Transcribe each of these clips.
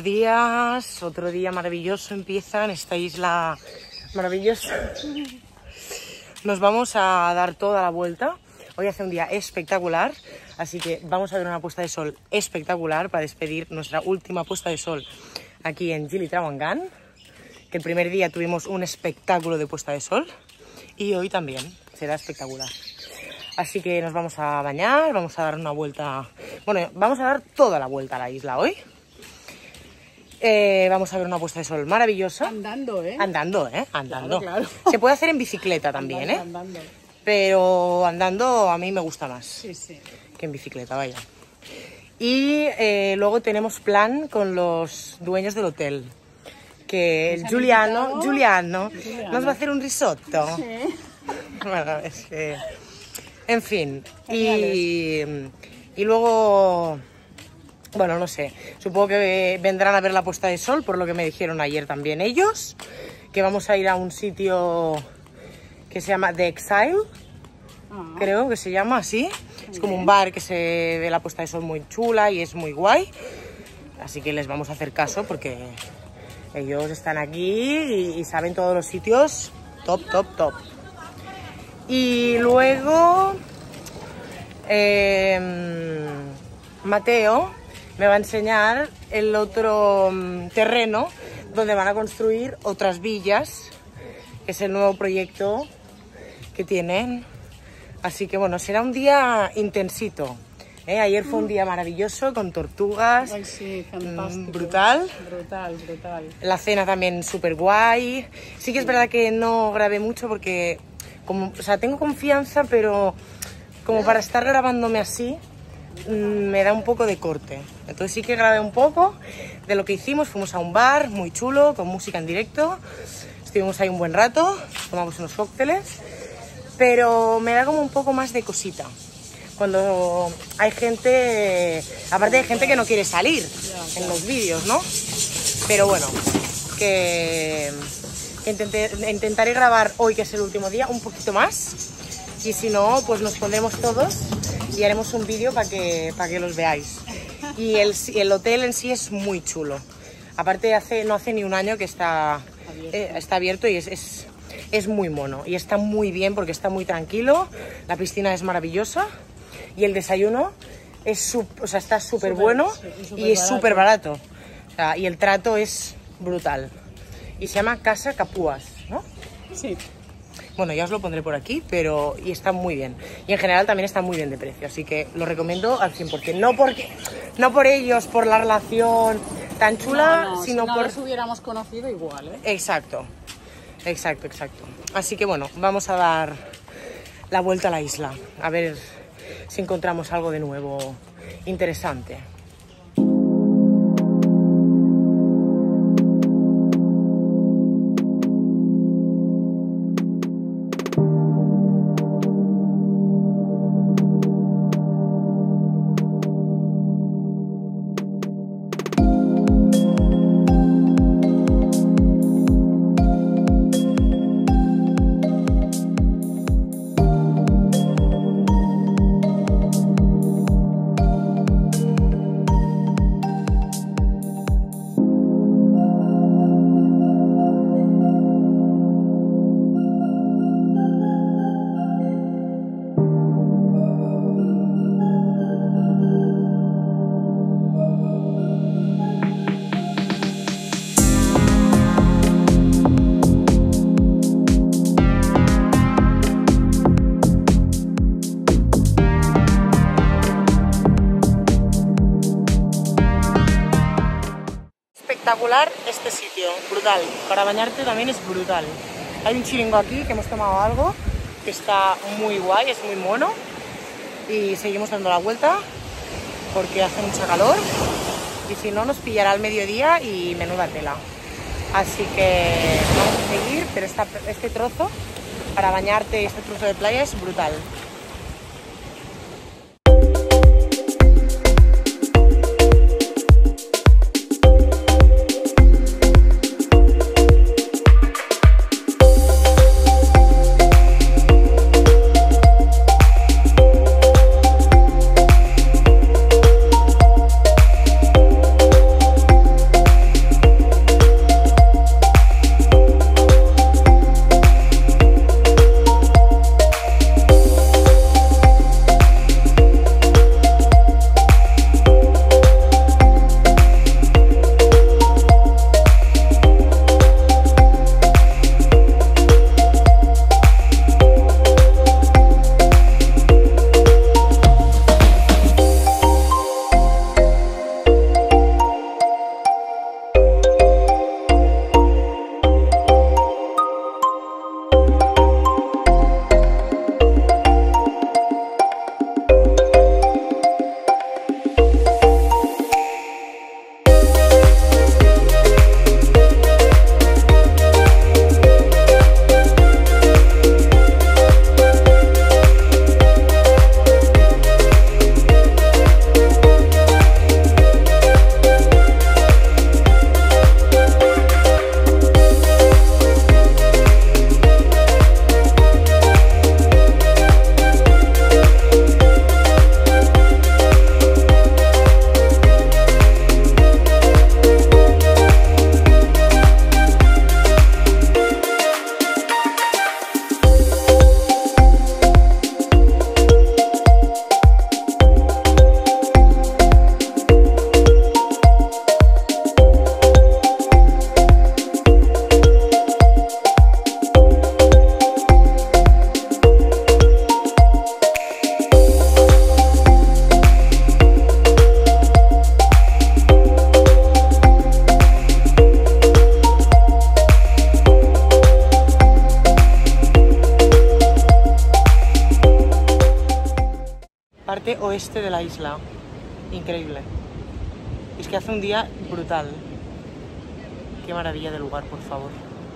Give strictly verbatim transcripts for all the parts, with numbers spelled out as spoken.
días, otro día maravilloso empieza en esta isla maravillosa. Nos vamos a dar toda la vuelta. Hoy hace un día espectacular, así que vamos a ver una puesta de sol espectacular para despedir nuestra última puesta de sol aquí en Gili Trawangan, que el primer día tuvimos un espectáculo de puesta de sol y hoy también será espectacular. Así que nos vamos a bañar, vamos a dar una vuelta, bueno, vamos a dar toda la vuelta a la isla hoy. Eh, vamos a ver una puesta de sol maravillosa. Andando, ¿eh? Andando, ¿eh? Andando. Claro, claro. Se puede hacer en bicicleta también, andando, ¿eh? Andando. Pero andando a mí me gusta más sí, sí. que en bicicleta, vaya. Y eh, luego tenemos plan con los dueños del hotel, que el Giuliano, Giuliano, Giuliano nos va a hacer un risotto. Sí. Bueno, es que... En fin, y, y luego... Bueno, no sé, supongo que vendrán a ver la puesta de sol, por lo que me dijeron ayer también ellos, que vamos a ir a un sitio que se llama The Exile, ah. creo que se llama así. Es como un bar que se ve la puesta de sol muy chula y es muy guay, así que les vamos a hacer caso porque ellos están aquí y, y saben todos los sitios top, top, top. Y luego eh, Mateo me va a enseñar el otro um, terreno donde van a construir otras villas, que es el nuevo proyecto que tienen. Así que bueno, será un día intensito, ¿eh? Ayer fue un día maravilloso con tortugas. Ay, sí, fantástico. Brutal. Brutal, brutal. La cena también súper guay. Sí que es verdad que no grabé mucho porque, como, o sea, tengo confianza, pero como para estar grabándome así, me da un poco de corte. Entonces sí que grabé un poco de lo que hicimos. Fuimos a un bar muy chulo con música en directo, estuvimos ahí un buen rato, tomamos unos cócteles, pero me da como un poco más de cosita cuando hay gente, aparte hay gente que no quiere salir en los vídeos, ¿no? Pero bueno, que, que intenté, intentaré grabar hoy, que es el último día, un poquito más, y si no, pues nos pondremos todos y haremos un vídeo para que, para que los veáis. Y el, el hotel en sí es muy chulo. Aparte, hace, no hace ni un año que está abierto, eh, está abierto y es, es, es muy mono. Y está muy bien porque está muy tranquilo, la piscina es maravillosa y el desayuno es su, o sea, está súper bueno y es súper barato. O sea, y el trato es brutal. Y se llama Casa Capuas, ¿no? Sí. Bueno, ya os lo pondré por aquí, pero y está muy bien. Y en general también está muy bien de precio, así que lo recomiendo al cien por cien. No, porque, no por ellos, por la relación tan chula, no, no, sino si no por... los hubiéramos conocido igual, ¿eh? Exacto, exacto, exacto. Así que bueno, vamos a dar la vuelta a la isla, a ver si encontramos algo de nuevo interesante. Espectacular este sitio, brutal. Para bañarte también es brutal. Hay un chiringo aquí que hemos tomado algo que está muy guay, es muy mono. Y seguimos dando la vuelta porque hace mucha calor y si no nos pillará al mediodía y menuda tela. Así que vamos a seguir, pero esta, este trozo para bañarte, este trozo de playa es brutal. oeste de la isla. Increíble. Es que hace un día brutal. Qué maravilla de lugar, por favor.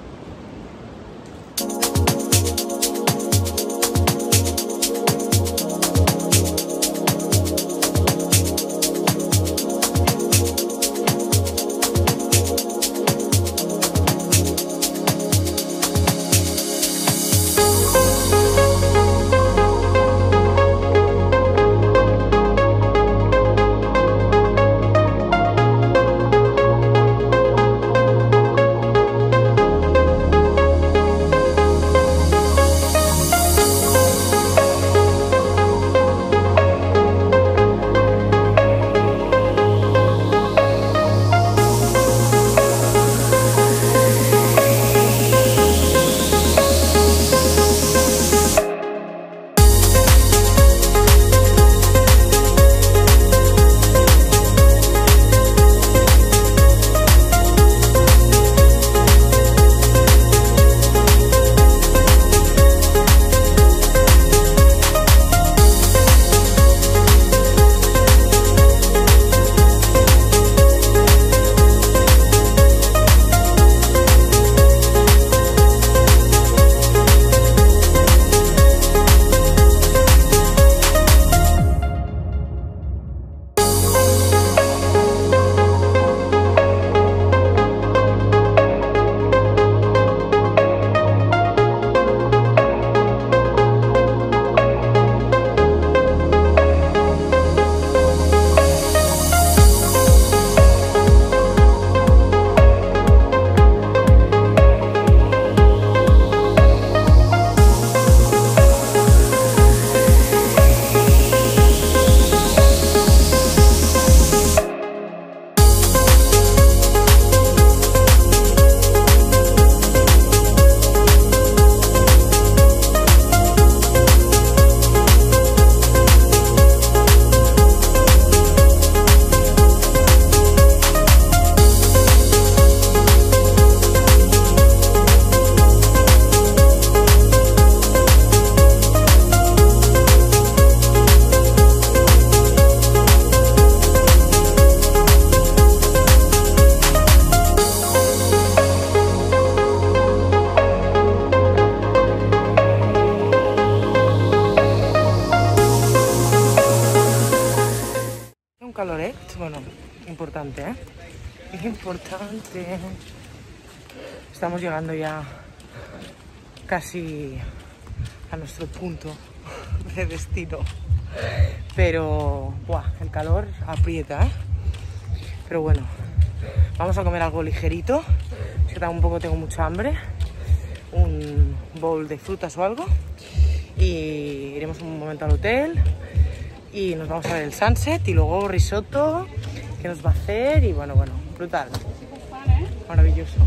Caloret, bueno, importante, ¿eh? Importante. Estamos llegando ya casi a nuestro punto de destino. Pero, buah, el calor aprieta, ¿eh? Pero bueno, vamos a comer algo ligerito. Es que tampoco tengo mucha hambre. Un bowl de frutas o algo. Y iremos un momento al hotel. Y nos vamos a ver el sunset y luego risotto que nos va a hacer y bueno, bueno, brutal, maravilloso.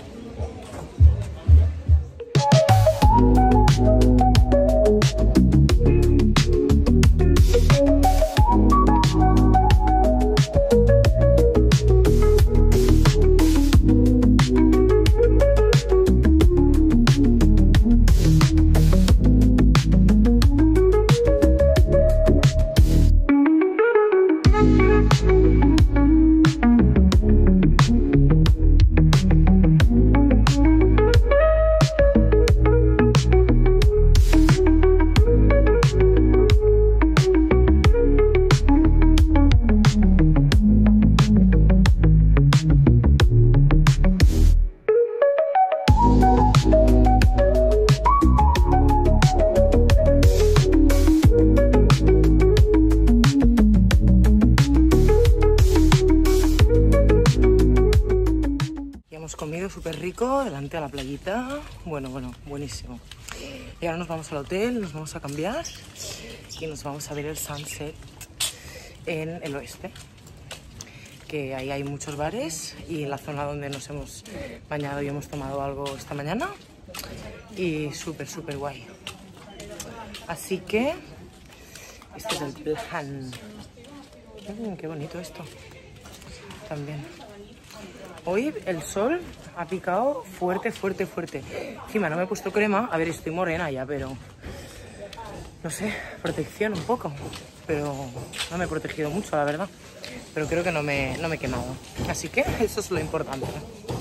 Comido súper rico delante de la playita. Bueno, bueno, buenísimo. Y ahora nos vamos al hotel, nos vamos a cambiar y nos vamos a ver el sunset en el oeste. Que ahí hay muchos bares y en la zona donde nos hemos bañado y hemos tomado algo esta mañana. Y súper, súper guay. Así que este es el plan. Mm, qué bonito esto. También. Hoy el sol ha picado fuerte, fuerte, fuerte. Encima no me he puesto crema. A ver, estoy morena ya, pero no sé, protección un poco, pero no me he protegido mucho, la verdad. Pero creo que no me, no me he quemado. Así que eso es lo importante, ¿no?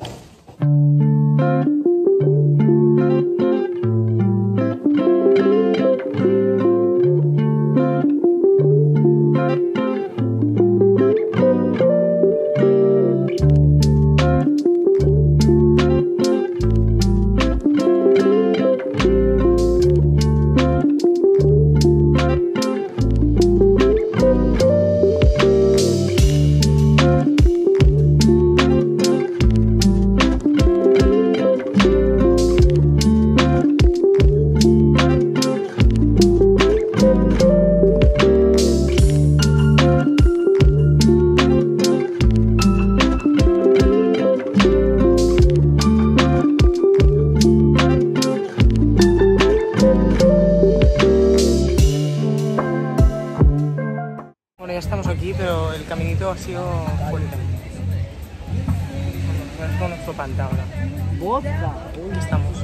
Ya estamos aquí, pero el caminito ha sido fuerte. Bueno, con nuestro pantalla. Aquí estamos.